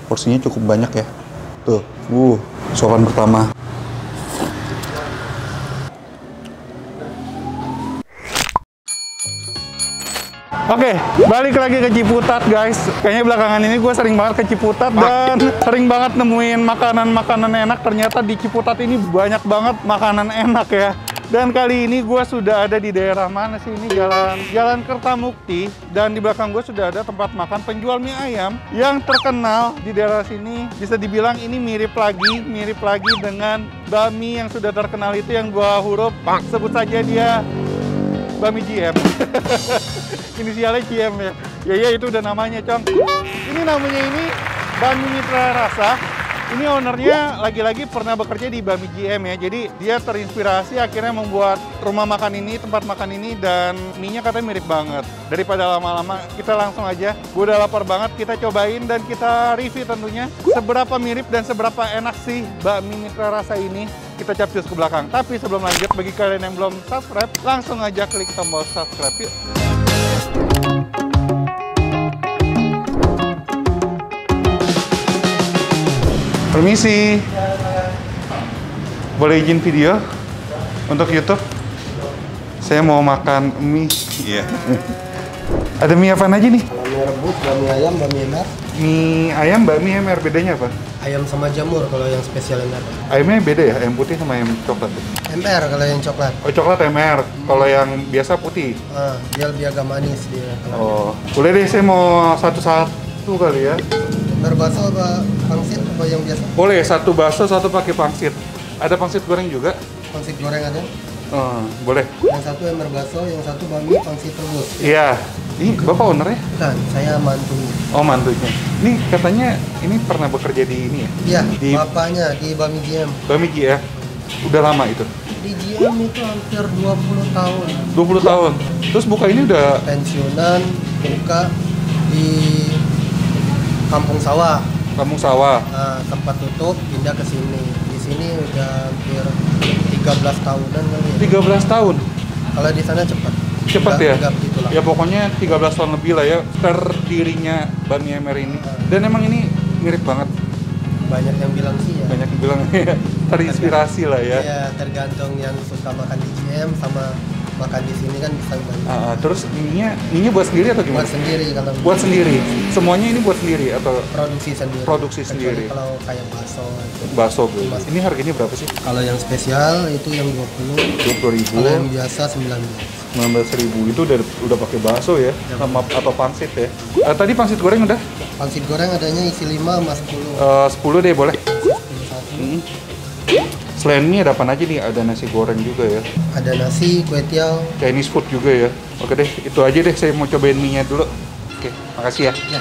porsinya cukup banyak ya. Tuh, suapan pertama. Oke, balik lagi ke Ciputat guys. Kayaknya belakangan ini gue sering banget ke Ciputat dan sering banget nemuin makanan-makanan enak. Ternyata di Ciputat ini banyak banget makanan enak ya. Dan kali ini gue sudah ada di daerah mana sih ini? Jalan Kertamukti. Dan di belakang gue sudah ada tempat makan penjual mie ayam yang terkenal di daerah sini. Bisa dibilang ini mirip lagi dengan bakmi yang sudah terkenal itu yang dua huruf. Sebut saja dia Bami GM. Inisialnya GM ya. Ya itu udah namanya, Cong. Ini namanya ini Bami Mitra Rasa. Ini ownernya lagi-lagi pernah bekerja di Bami GM ya. Jadi dia terinspirasi akhirnya membuat rumah makan ini, tempat makan ini, dan mie-nya katanya mirip banget. Daripada lama-lama, kita langsung aja. Gue udah lapar banget, kita cobain dan kita review tentunya. Seberapa mirip dan seberapa enak sih Bami Mitra Rasa ini. Kita capcus ke belakang. Tapi sebelum lanjut, bagi kalian yang belum subscribe, langsung aja klik tombol subscribe yuk. Permisi, boleh izin video untuk YouTube? Saya mau makan mie. Iya. Ada mie apa aja nih? Kalau mie rebus, bakmi ayam, bakmi MR. Mie ayam, bakmi MR, bedanya apa? Ayam sama jamur kalau yang spesial MR. Ayamnya beda ya, ayam putih sama ayam coklat. MR kalau yang coklat. Oh, coklat MR. Kalau yang biasa putih. Dia lebih agak manis dia. Oh, boleh deh, saya mau satu-satu kali ya. Bakso apa pangsit apa yang biasa? Boleh, satu bakso, satu pakai pangsit. Ada pangsit goreng juga? Pangsit goreng ada. Boleh. Yang satu MR bakso, yang satu bakmi pangsit rebus. Iya. Ini Bapak ownernya? Bukan, saya mantunya. Oh, mantunya. Ini katanya ini pernah bekerja di ini ya? Iya, Di bapaknya di Bami GM. Bami ya? Udah lama itu? Di GM itu hampir 20 tahun. 20 tahun? Terus buka ini udah... Pensiunan, buka di Kampung Sawah. Kampung Sawah? Tempat tutup, pindah ke sini. Di sini udah hampir 13 tahunan kali ya. 13 tahun? Kalau di sana cepat. Cepat ya? Gitu Ya pokoknya 13 tahun lebih lah ya terdirinya Bami MR ini. Dan emang ini mirip banget. Banyak yang bilang sih ya. Banyak yang bilang terinspirasi lah ya. Iya, tergantung yang suka makan di GM sama makan di sini kan bisa banyak. Terus mie-nya buat sendiri atau gimana? Buat sendiri kalau. Buat sendiri. Semuanya ini buat sendiri atau produksi sendiri. Produksi Kecuali sendiri. Kalau kayak bakso. Bakso bro. Ini harganya berapa sih? Kalau yang spesial itu yang 20.000. Kalau yang biasa 19.000 itu udah pakai bakso ya, sama atau pangsit ya. Tadi pangsit goreng udah? Pangsit goreng adanya isi 5 sama 10. 10 deh boleh. 10 Selain mie ada apa aja nih? Ada nasi goreng juga ya. Ada nasi, kue tiaw. Chinese food juga ya. Oke deh, itu aja deh. Saya mau cobain mie-nya dulu. Oke, makasih ya. Ya.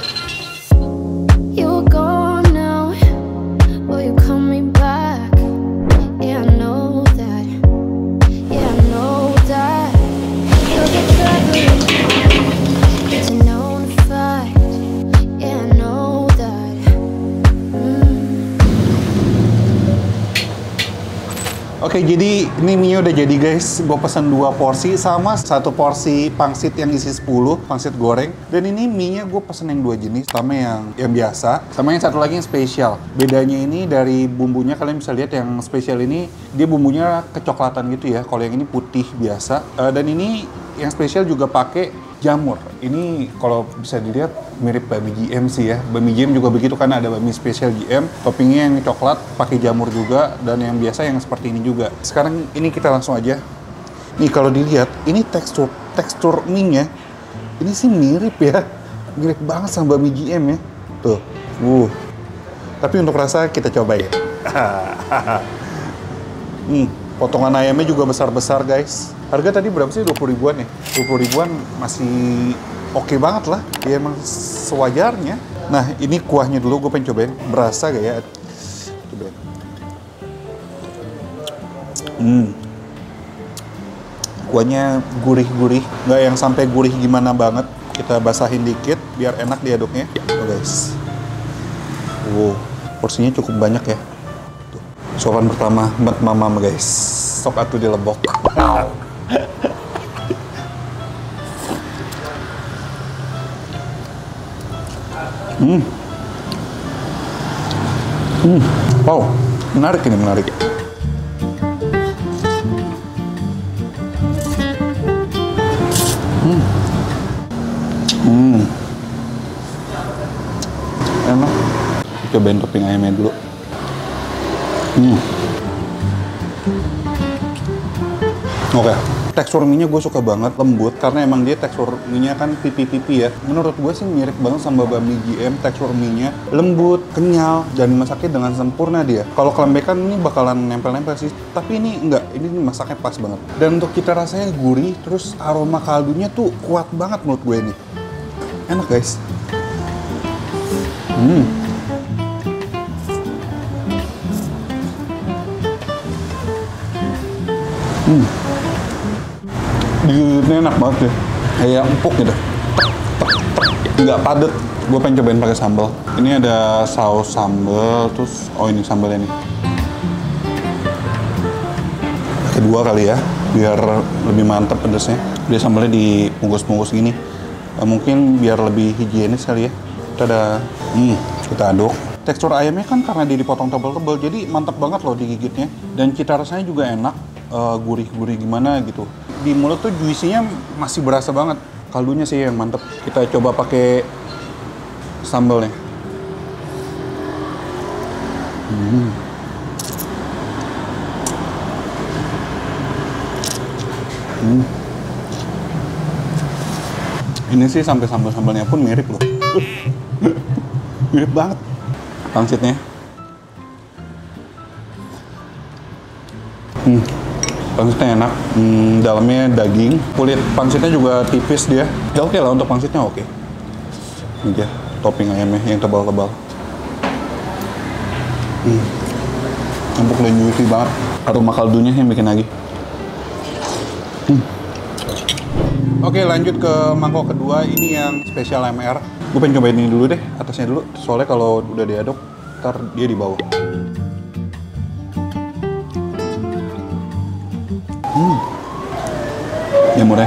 Oke, jadi ini mie udah jadi guys. Gue pesan 2 porsi sama 1 porsi pangsit yang isi 10, pangsit goreng. Dan ini mie-nya gue pesen yang 2 jenis, sama yang biasa, sama yang satu lagi yang spesial. Bedanya ini dari bumbunya, kalian bisa lihat yang spesial ini dia bumbunya kecoklatan gitu ya. Kalau yang ini putih biasa. Dan ini yang spesial juga pakai jamur. Ini kalau bisa dilihat mirip Bami GM sih ya. Bami GM juga begitu kan, ada Bami spesial GM. Toppingnya yang coklat, pakai jamur juga. Dan yang biasa yang seperti ini juga. Sekarang ini kita langsung aja. Nih kalau dilihat, ini tekstur mie-nya. Ini sih mirip ya. Mirip banget sama Bami GM ya. Tuh. Tapi untuk rasa kita coba ya. Nih, potongan ayamnya juga besar-besar guys. Harga tadi berapa sih? 20 ribuan ya? 20 ribuan masih oke banget lah. Ya emang sewajarnya. Nah, ini kuahnya dulu gue pengen cobain. Berasa gak ya? Cobain. Kuahnya gurih-gurih. Nggak yang sampai gurih gimana banget. Kita basahin dikit biar enak diaduknya. Oh guys. Porsinya cukup banyak ya. Tuh. Suapan pertama buat mama guys. Sok atuh dilebok. Wow, menarik ini, menarik. Enak. Cobain topping ayamnya dulu. Oke. Tekstur mie-nya gue suka banget, lembut, karena emang dia tekstur mie-nya kan pipi-pipi ya. Menurut gue sih mirip banget sama bami GM, tekstur mie-nya lembut, kenyal, dan masaknya dengan sempurna dia. Kalau kelembekan ini bakalan nempel-nempel sih, tapi ini enggak, ini masaknya pas banget. Dan untuk cita rasanya gurih, terus aroma kaldunya tuh kuat banget menurut gue ini. Enak guys. Digigitnya enak banget deh, kayak empuk gitu, nggak padet. Gue pengen cobain pakai sambal. Ini ada saus sambal, terus ini sambalnya nih. Kedua kali ya, biar lebih mantap pedasnya. Dia sambalnya dibungkus-bungkus gini, mungkin biar lebih higienis kali ya. Kita aduk. Tekstur ayamnya kan karena dia dipotong tebal-tebal, jadi mantap banget loh digigitnya. Dan cita rasanya juga enak, gurih-gurih gimana gitu. Di mulut tuh juicy-nya masih berasa banget. Kaldunya sih yang mantep. Kita coba pakai sambalnya. Ini sih sampai sambal-sambalnya pun mirip loh. Mirip banget. Pangsitnya. Pangsitnya enak, dalamnya daging, kulit pangsitnya juga tipis dia. Ya oke lah untuk pangsitnya oke. Ini dia topping ayamnya yang tebal-tebal. Empuk dan juicy banget. Aroma kaldunya yang bikin lagi. Oke, lanjut ke mangkok kedua. Ini yang spesial MR. Gue pengen cobain ini dulu deh, atasnya dulu. Soalnya kalau udah diaduk, ntar dia di bawah. Jamurnya.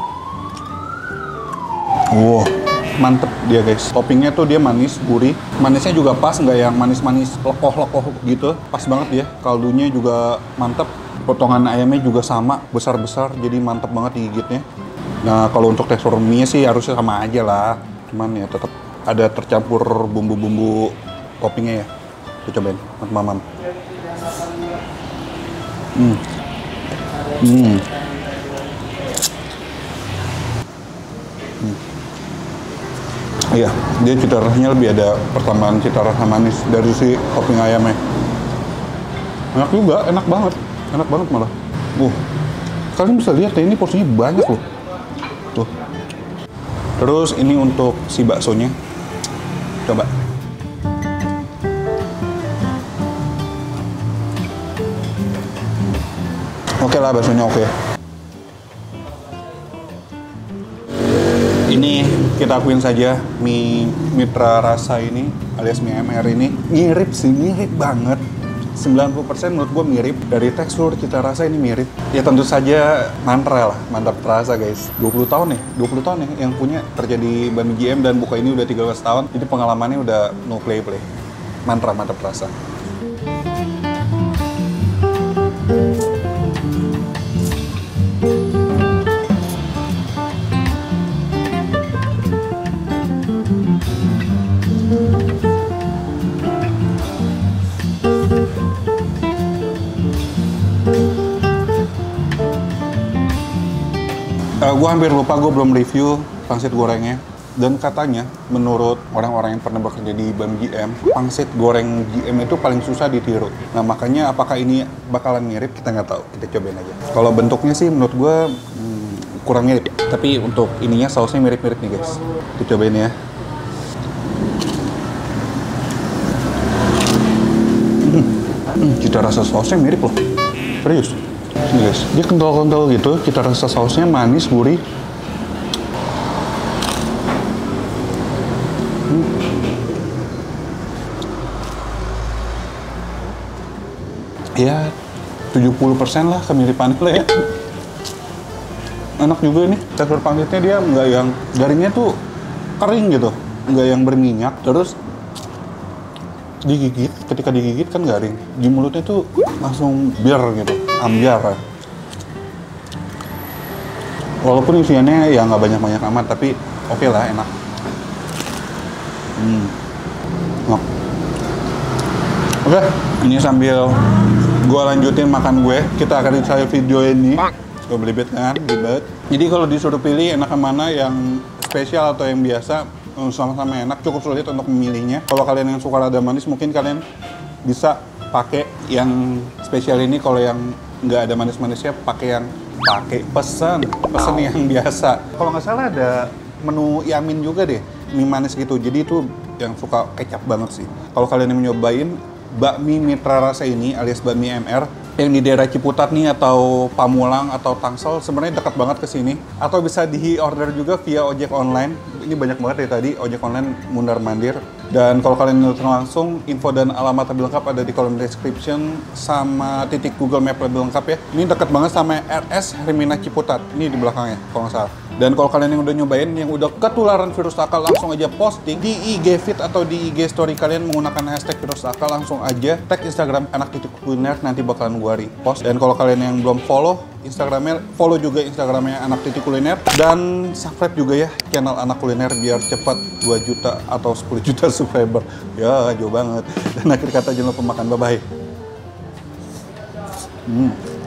Wow, mantep dia guys. Toppingnya tuh dia manis, gurih. Manisnya juga pas, nggak yang manis-manis lekoh-lekoh gitu. Pas banget dia. Kaldunya juga mantep. Potongan ayamnya juga sama, besar-besar. Jadi mantep banget digigitnya. Nah, kalau untuk tekstur mie sih harusnya sama aja lah. Cuman ya tetap ada tercampur bumbu-bumbu toppingnya ya. Kita cobain, mamam. Iya, dia cita rasanya lebih ada pertambahan cita rasa manis dari si topping ayamnya. Enak juga, enak banget malah. Kalian bisa lihat ya, ini porsinya banyak loh. Tuh. Terus ini untuk si baksonya. Coba. Oke lah, baksonya oke. Ini kita akuin saja, mie Mitra Rasa ini alias mie MR ini mirip sih, mirip banget. 90% menurut gue mirip. Dari tekstur, cita rasa ini mirip. Ya tentu saja mantra lah, mantap terasa guys. 20 tahun ya yang punya kerja di Bami GM dan buka ini udah 13 tahun. Jadi pengalamannya udah no play. Mantra, mantap terasa. Gue hampir lupa, gue belum review pangsit gorengnya. Dan katanya, menurut orang-orang yang pernah bekerja di BAM GM, pangsit goreng GM itu paling susah ditiru. Nah makanya apakah ini bakalan mirip, kita nggak tahu. Kita cobain aja. Kalau bentuknya sih menurut gue kurang mirip. Tapi untuk ininya sausnya mirip-mirip nih guys. Kita cobain ya. Cita rasa sausnya mirip loh. Serius. Ini guys, dia kental-kental gitu, cita rasa sausnya manis, gurih. Ya, 70% lah kemiripan lah ya. Enak juga nih, tekstur pangsitnya dia nggak yang, garingnya tuh kering gitu, nggak yang berminyak. Terus digigit, ketika digigit kan garing. Di mulutnya tuh langsung biar gitu, ambiar. Walaupun isiannya ya nggak banyak-banyak amat, tapi oke lah, enak. Enak. Oke, ini sambil gue lanjutin makan gue, kita akan saya video ini. Gue belibet kan, belibet. Jadi kalau disuruh pilih enak mana, yang spesial atau yang biasa, sama-sama enak, cukup sulit untuk memilihnya. Kalau kalian yang suka rada manis, mungkin kalian bisa pakai yang spesial ini. Kalau yang nggak ada manis-manisnya, pakai pesan yang biasa. Kalau nggak salah ada menu yamin juga deh, mie manis gitu. Jadi itu yang suka kecap banget sih. Kalau kalian yang nyobain bakmi Mitra Rasa ini alias bakmi MR yang di daerah Ciputat nih atau Pamulang atau Tangsel, sebenarnya dekat banget ke sini. Atau bisa di-order juga via ojek online. Ini banyak banget ya tadi ojek online mundar mandir. Dan kalau kalian nonton langsung, info dan alamat lebih lengkap ada di kolom description sama titik Google Map lebih lengkap ya. Ini dekat banget sama RS Hermina Ciputat. Ini di belakangnya kalau nggak salah. Dan kalau kalian yang udah nyobain, yang udah ketularan virus akal, langsung aja posting di IG feed atau di IG story kalian menggunakan hashtag virus akal, langsung aja tag Instagram anak.kuliner, nanti bakalan gua repost. Dan kalau kalian yang belum follow Instagramnya, follow juga Instagramnya anak.kuliner, dan subscribe juga ya channel Anak Kuliner biar cepat 2 juta atau 10 juta subscriber. Ya, jauh banget. Dan akhir kata jangan lupa makan, bye-bye.